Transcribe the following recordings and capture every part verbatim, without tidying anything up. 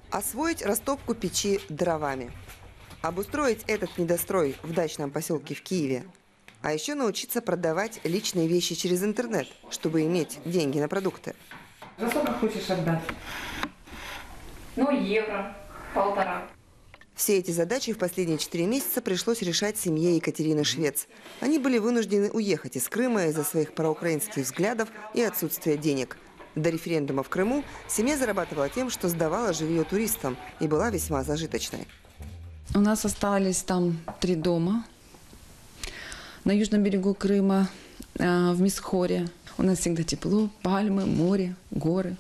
Освоить растопку печи дровами. Обустроить этот недострой в дачном поселке в Киеве. А еще научиться продавать личные вещи через интернет, чтобы иметь деньги на продукты. За сколько хочешь отдать? Ну, евро, полтора. Все эти задачи в последние четыре месяца пришлось решать семье Екатерины Швец. Они были вынуждены уехать из Крыма из-за своих проукраинских взглядов и отсутствия денег. До референдума в Крыму семья зарабатывала тем, что сдавала жилье туристам и была весьма зажиточной. У нас остались там три дома. На южном берегу Крыма, в Мисхоре. У нас всегда тепло, пальмы, море, горы.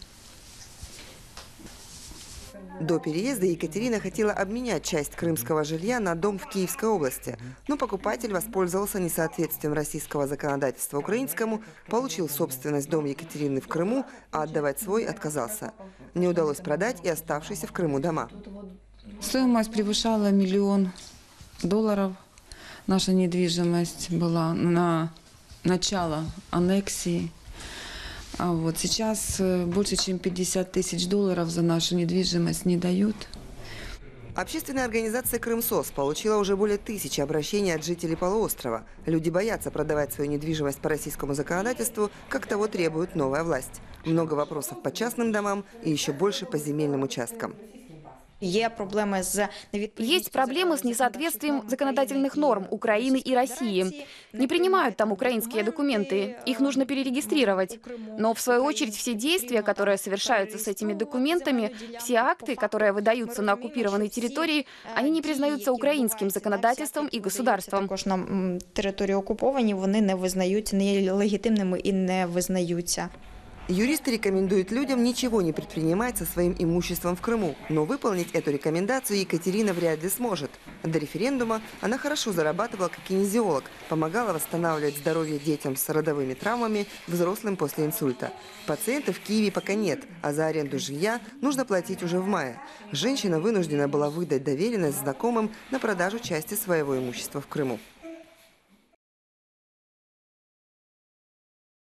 До переезда Екатерина хотела обменять часть крымского жилья на дом в Киевской области. Но покупатель воспользовался несоответствием российского законодательства украинскому, получил собственность дом Екатерины в Крыму, а отдавать свой отказался. Не удалось продать и оставшиеся в Крыму дома. Стоимость превышала миллион долларов. Наша недвижимость была на начало аннексии. А вот сейчас больше чем пятьдесят тысяч долларов за нашу недвижимость не дают. Общественная организация «Крымсос» получила уже более тысячи обращений от жителей полуострова. Люди боятся продавать свою недвижимость по российскому законодательству, как того требует новая власть. Много вопросов по частным домам и еще больше по земельным участкам. Есть проблемы с несоответствием законодательных норм Украины и России. Не принимают там украинские документы, их нужно перерегистрировать. Но в свою очередь все действия, которые совершаются с этими документами, все акты, которые выдаются на оккупированной территории, они не признаются украинским законодательством и государством. Також на території окуповані, вони не визнають, не є легітимними і не визнаються. Юристы рекомендуют людям ничего не предпринимать со своим имуществом в Крыму. Но выполнить эту рекомендацию Екатерина вряд ли сможет. До референдума она хорошо зарабатывала как кинезиолог, помогала восстанавливать здоровье детям с родовыми травмами, взрослым после инсульта. Пациентов в Киеве пока нет, а за аренду жилья нужно платить уже в мае. Женщина вынуждена была выдать доверенность знакомым на продажу части своего имущества в Крыму.